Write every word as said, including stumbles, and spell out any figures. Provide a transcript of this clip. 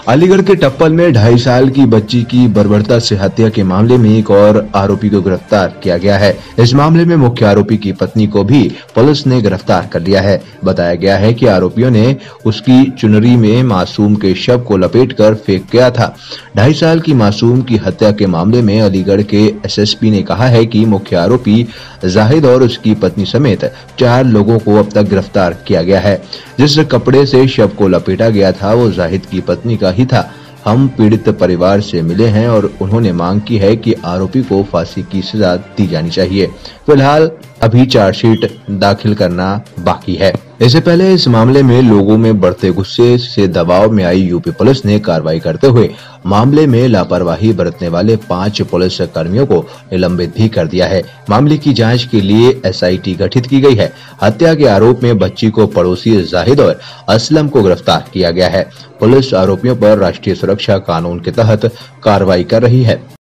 अलीगढ़ के टप्पल में ढाई साल की बच्ची की बर्बरता से हत्या के मामले में एक और आरोपी को गिरफ्तार किया गया है। इस मामले में मुख्य आरोपी की पत्नी को भी पुलिस ने गिरफ्तार कर लिया है। बताया गया है कि आरोपियों ने उसकी चुनरी में मासूम के शव को लपेटकर फेंक गया था। ढाई साल की मासूम की हत्या के मामले में अलीगढ़ के एसएसपी ने कहा है कि मुख्य आरोपी जाहिद और उसकी पत्नी समेत चार लोगों को अब तक गिरफ्तार किया गया है। जिस कपड़े से शव को लपेटा गया था वो जाहिद की पत्नी का ही था। हम पीड़ित परिवार से मिले हैं और उन्होंने मांग की है कि आरोपी को फांसी की सजा दी जानी चाहिए। फिलहाल अभी चार्जशीट दाखिल करना बाकी है। इससे पहले इस मामले में लोगों में बढ़ते गुस्से से दबाव में आई यूपी पुलिस ने कार्रवाई करते हुए मामले में लापरवाही बरतने वाले पांच पुलिस कर्मियों को निलंबित भी कर दिया है। मामले की जांच के लिए एसआईटी गठित की गई है। हत्या के आरोप में बच्ची को पड़ोसी जाहिद और असलम को गिरफ्तार किया गया है। पुलिस आरोपियों पर राष्ट्रीय सुरक्षा कानून के तहत कार्रवाई कर रही है।